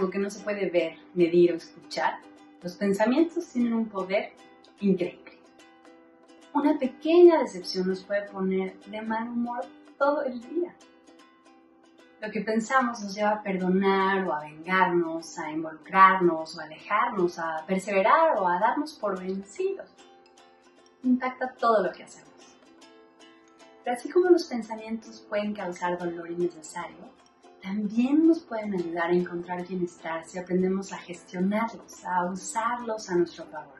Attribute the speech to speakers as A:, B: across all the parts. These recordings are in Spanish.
A: algo que no se puede ver, medir o escuchar, los pensamientos tienen un poder increíble. Una pequeña decepción nos puede poner de mal humor todo el día. Lo que pensamos nos lleva a perdonar o a vengarnos, a involucrarnos o a alejarnos, a perseverar o a darnos por vencidos. Impacta todo lo que hacemos. Pero así como los pensamientos pueden causar dolor innecesario, también nos pueden ayudar a encontrar bienestar si aprendemos a gestionarlos, a usarlos a nuestro favor.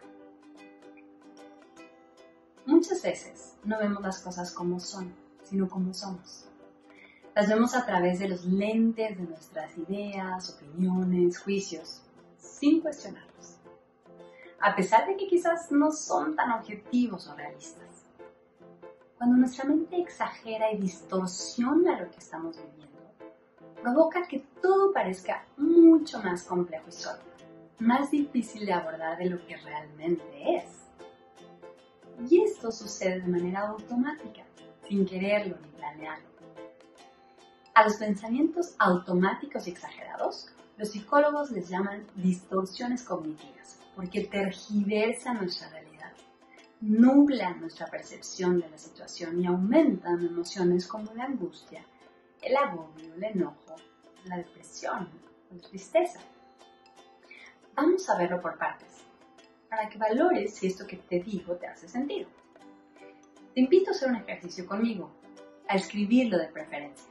A: Muchas veces no vemos las cosas como son, sino como somos. Las vemos a través de los lentes de nuestras ideas, opiniones, juicios, sin cuestionarlos. A pesar de que quizás no son tan objetivos o realistas. Cuando nuestra mente exagera y distorsiona lo que estamos viviendo, provoca que todo parezca mucho más complejo y sólido, más difícil de abordar de lo que realmente es. Y esto sucede de manera automática, sin quererlo ni planearlo. A los pensamientos automáticos y exagerados, los psicólogos les llaman distorsiones cognitivas, porque tergiversan nuestra realidad, nublan nuestra percepción de la situación y aumentan emociones como la angustia, el agobio, el enojo, la depresión, la tristeza. Vamos a verlo por partes, para que valores si esto que te digo te hace sentido. Te invito a hacer un ejercicio conmigo, a escribirlo de preferencia.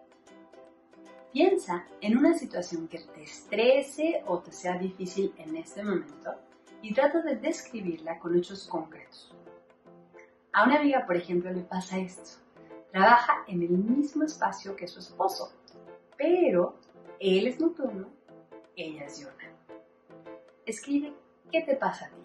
A: Piensa en una situación que te estrese o te sea difícil en este momento y trata de describirla con hechos concretos. A una amiga, por ejemplo, le pasa esto. Trabaja en el mismo espacio que su esposo, pero él es nocturno, ella es diurna. Escribe qué te pasa a ti.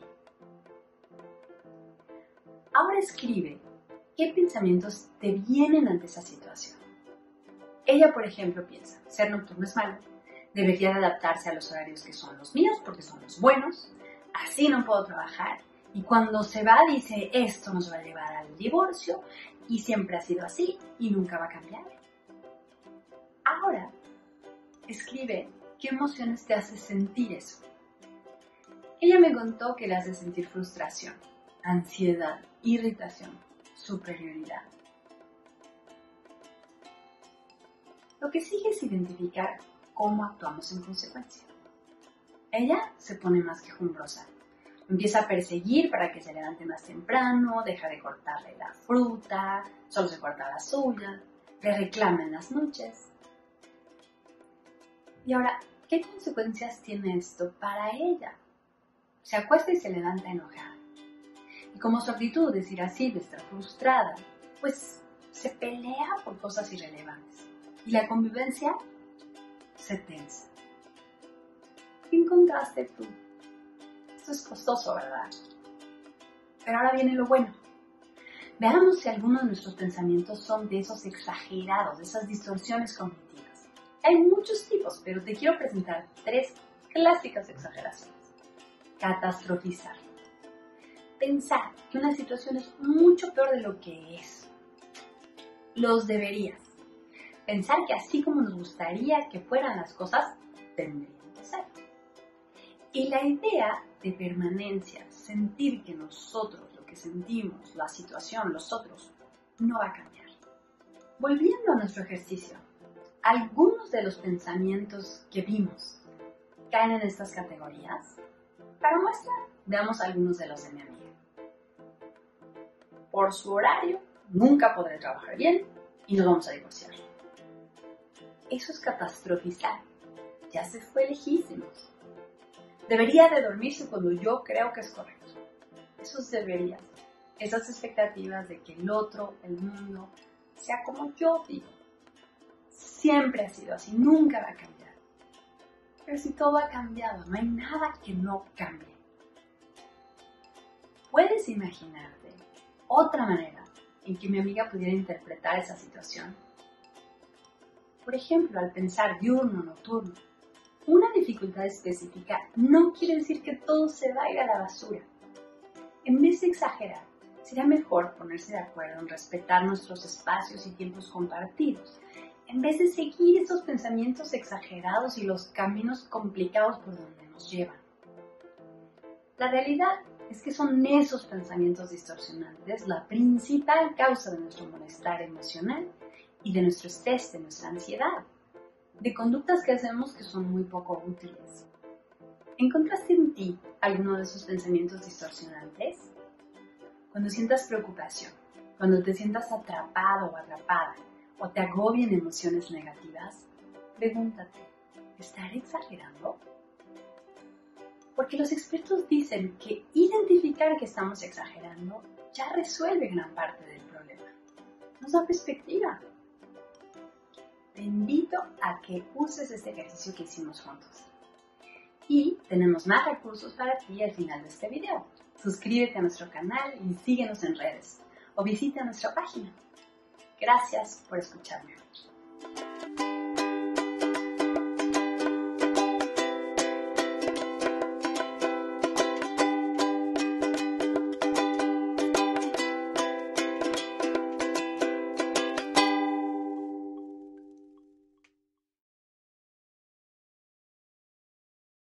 A: Ahora escribe qué pensamientos te vienen ante esa situación. Ella, por ejemplo, piensa, ser nocturno es malo, debería de adaptarse a los horarios que son los míos porque son los buenos, así no puedo trabajar, y cuando se va dice, esto nos va a llevar al divorcio, y siempre ha sido así y nunca va a cambiar. Ahora, escribe qué emociones te hace sentir eso. Ella me contó que le hace sentir frustración, ansiedad, irritación, superioridad. Lo que sigue es identificar cómo actuamos en consecuencia. Ella se pone más quejumbrosa. Empieza a perseguir para que se levante más temprano, deja de cortarle la fruta, solo se corta la suya, le reclama en las noches. Y ahora, ¿qué consecuencias tiene esto para ella? Se acuesta y se levanta enojada. Y como su actitud es irascible, estar frustrada, pues se pelea por cosas irrelevantes. Y la convivencia se tensa. ¿Qué encontraste tú? Esto es costoso, ¿verdad? Pero ahora viene lo bueno. Veamos si algunos de nuestros pensamientos son de esos exagerados, de esas distorsiones cognitivas. Hay muchos tipos, pero te quiero presentar 3 clásicas exageraciones. Catastrofizar. Pensar que una situación es mucho peor de lo que es. Los deberías. Pensar que así como nos gustaría que fueran las cosas, tendrían que ser. Y la idea de permanencia, sentir que nosotros, lo que sentimos, la situación, los otros, no va a cambiar. Volviendo a nuestro ejercicio, algunos de los pensamientos que vimos caen en estas categorías. Para muestra, veamos algunos de los de mi amiga. Por su horario, nunca podré trabajar bien y nos vamos a divorciar. Eso es catastrofizar. Ya se fue lejísimos. Debería de dormirse cuando yo creo que es correcto. Esos deberías. Esas expectativas de que el otro, el mundo, sea como yo digo. Siempre ha sido así, nunca va a cambiar. Pero si todo ha cambiado, no hay nada que no cambie. ¿Puedes imaginarte otra manera en que mi amiga pudiera interpretar esa situación? Por ejemplo, al pensar diurno, nocturno, una dificultad específica no quiere decir que todo se va a ir a la basura. En vez de exagerar, sería mejor ponerse de acuerdo en respetar nuestros espacios y tiempos compartidos en vez de seguir esos pensamientos exagerados y los caminos complicados por donde nos llevan. La realidad es que son esos pensamientos distorsionantes la principal causa de nuestro malestar emocional y de nuestro estrés, de nuestra ansiedad, de conductas que hacemos que son muy poco útiles. ¿Encontraste en ti alguno de esos pensamientos distorsionantes? Cuando sientas preocupación, cuando te sientas atrapado o atrapada, o te agobien emociones negativas, pregúntate, ¿estaré exagerando? Porque los expertos dicen que identificar que estamos exagerando ya resuelve gran parte del problema. Nos da perspectiva. Te invito a que uses este ejercicio que hicimos juntos. Y tenemos más recursos para ti al final de este video. Suscríbete a nuestro canal y síguenos en redes o visita nuestra página. Gracias por escucharme.